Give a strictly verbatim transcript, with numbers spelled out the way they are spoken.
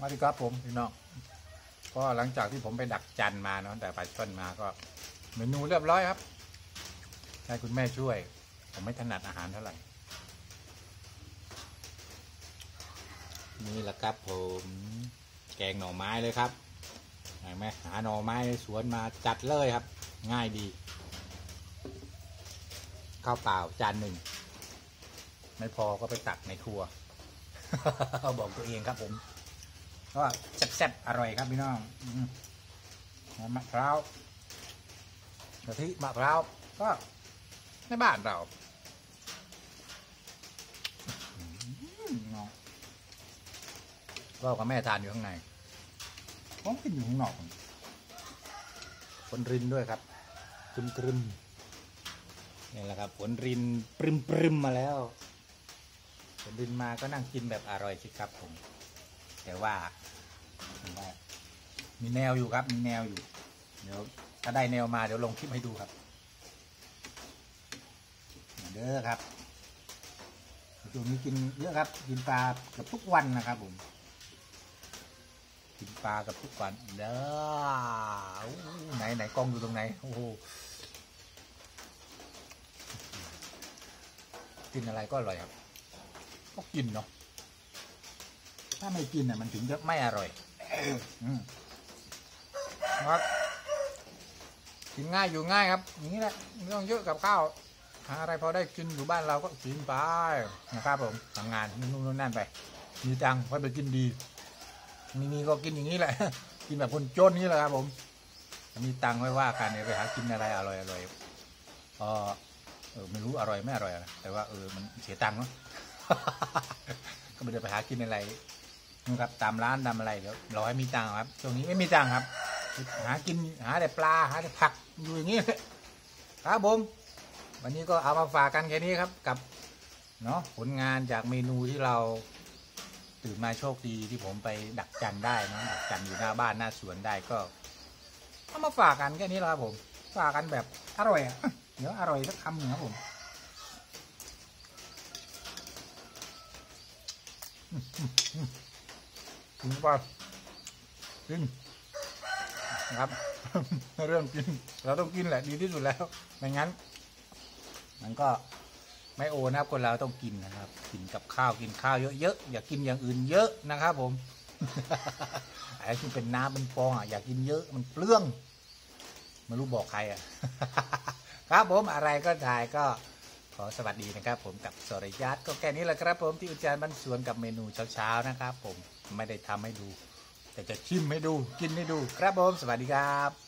มาดีครับผมพี่น้องก็หลังจากที่ผมไปดักจันมาเนาะแต่ปลาช่อนมาก็เมนูเรียบร้อยครับให้คุณแม่ช่วยผมไม่ถนัดอาหารเท่าไหร่นี่แหละครับผมแกงหน่อไม้เลยครับเห็นไหมหาหน่อไม้ในสวนมาจัดเลยครับง่ายดีข้าวเปล่าจานหนึ่งไม่พอก็ไปตักในครัว บอกตัวเองครับผมก็แซ่บๆอร่อยครับพี่น้องมะพร้าวกะทิมะพร้าวก็ในบ้านเราก็กับแม่ทานอยู่ข้างในผมกินอยู่ข้างนอกฝนรินด้วยครับกรึมกรึมนี่แหละครับฝนรินปรึมปรึมมาแล้วฝนรินมาก็นั่งกินแบบอร่อยสิครับผมแต่ว่ามีแนวอยู่ครับมีแนวอยู่เดี๋ยวถ้าได้แนวมาเดี๋ยวลงคลิปให้ดูครับเด้อครับช่วงนี้กินเยอะครับกินปลากับทุกวันนะครับผมกินปลากับทุกวันเด้อไหนไหนกล้องอยู่ตรงไหนโอ้โหกินอะไรก็อร่อยครับก็กินเนาะถ้าไม่กินอ่ะมันถึงจะไม่อร่อยครับกินง่ายอยู่ง่ายครับอย่างนี้แหละไม่ต้องเยอะกับข้าวหาอะไรพอได้กินอยู่บ้านเราก็กินไปนะครับผมทำงานนู่นนั่นไปมีตังค์ค่อยไปกินดีมีมีก็กินอย่างนี้แหละกินแบบคนจนนี่แหละครับผมมีตังค์ไว้ว่ากันไปหากินอะไรอร่อยอร่อยเออเออไม่รู้อร่อยไม่อร่อยนะแต่ว่าเออมันเสียตังค์เนาะก็ไม่ได้ไปหากินอะไรนะครับตามร้านตามอะไรเดี๋ยวรอให้มีตังค์ครับช่วงนี้ไม่มีตังค์ครับหากินหาแต่ปลาหาแต่ผักอยู่อย่างนี้ครับผมวันนี้ก็เอามาฝากกันแค่นี้ครับกับเนาะผลงานจากเมนูที่เราตื่นมาโชคดีที่ผมไปดักจันได้นะดักจันอยู่หน้าบ้านหน้าสวนได้ก็เอามาฝากกันแค่นี้แล้วครับผมฝากกันแบบอร่อยอ่ะเดี๋ยวอร่อยสักคำหนึ่งครับผมกินป่ะกินนะครับเรื่องกินเราต้องกินแหละดีที่สุดแล้วไม่งั้นมันก็ไม่โอนะครับคนเราต้องกินนะครับกินกับข้าวกินข้าวเยอะๆอย่ากินอย่างอื่นเยอะนะครับผมไอ้ที่เป็นน้ำเป็นฟองอ่ะอยากกินเยอะมันเปลื้องไม่รู้บอกใครอ่ะครับผมอะไรก็ถ่ายก็ขอสวัสดีนะครับผมกับสรยัตก็แค่นี้แหละครับผมที่อุจารบ้านสวนกับเมนูเช้าๆนะครับผมไม่ได้ทำให้ดูแต่จะชิมให้ดูกินให้ดูครับผมสวัสดีครับ